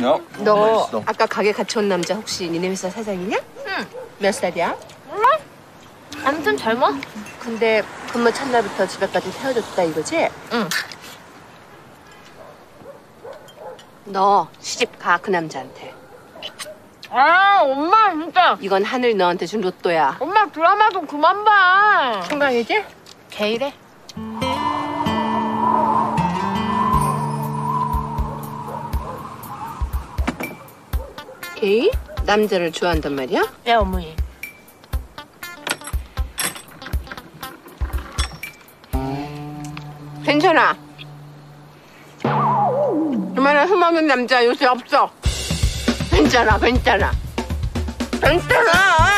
야, 너 맛있어. 아까 가게 같이 온 남자 혹시 니네 회사 사장이냐? 응. 몇 살이야? 몰라? 아무튼 젊어? 근데 근무 첫날부터 집에까지 태워줬다 이거지? 응. 너 시집 가 그 남자한테. 아, 엄마 진짜. 이건 하늘 너한테 준 로또야. 엄마 드라마 좀 그만 봐. 생각이지? 개 이래. 게이? 남자를 좋아한단 말이야? 네, 어머니. 괜찮아. 그만한 흠없는 남자 요새 없어. 괜찮아, 괜찮아. 괜찮아!